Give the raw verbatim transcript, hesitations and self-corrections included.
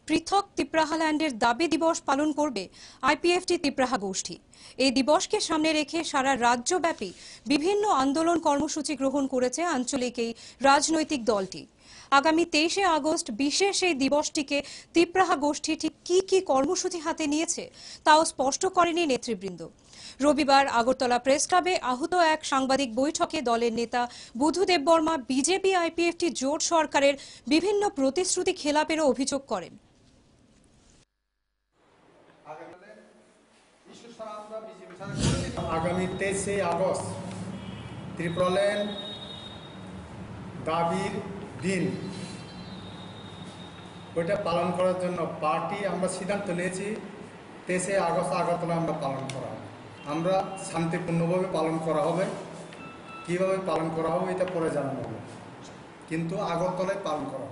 পৃথক তিপ্রাহাল্যান্ডের দাবি দিবস পালন করবে আইপিএফটি তিপ্রাহা গোষ্ঠী। এই দিবসকে সামনে রেখে সারা রাজ্যব্যাপী বিভিন্ন আন্দোলন কর্মসূচি গ্রহণ করেছে আঞ্চলিক এই রাজনৈতিক দলটি। আগামী তেইশে আগস্ট বিশেষ এই দিবসটিকে তিপ্রাহা গোষ্ঠী ঠিক কি কি কর্মসূচি হাতে নিয়েছে তাও স্পষ্ট করেনি নেতৃবৃন্দ। রবিবার আগরতলা প্রেস ক্লাবে আহত এক সাংবাদিক বৈঠকে দলের নেতা বুধু দেববর্মা বিজেপি আইপিএফটি জোট সরকারের বিভিন্ন প্রতিশ্রুতি খেলাপেরও অভিযোগ করেন। আগামী তেইশে আগস্ট ত্রিপুরাল্যান্ড দাবির দিন, ওইটা পালন করার জন্য পার্টি আমরা সিদ্ধান্ত নিয়েছি তেইশে আগস্ট আগরতলা আমরা পালন করা হবে। আমরা শান্তিপূর্ণভাবে পালন করা হবে, কীভাবে পালন করা হবে এটা পরে জানানো হবে, কিন্তু আগরতলায় পালন করা হবে।